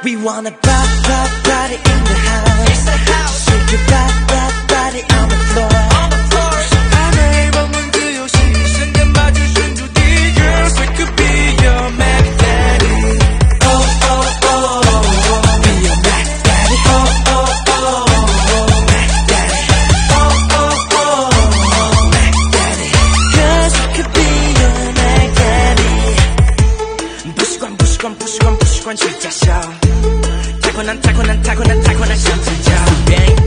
We wanna party in the house. Shake your body on the floor. 暧昧碰碰自由戏，瞬间把这瞬出敌，Girls we could be your Mac Daddy. Oh oh oh oh, be your Mac Daddy. Oh oh oh, Mac Daddy. Oh oh oh, Mac Daddy. 'Cause we could be your Mac Daddy. 不习惯虚假笑，太困难想计较。